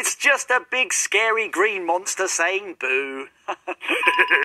It's just a big scary green monster saying boo.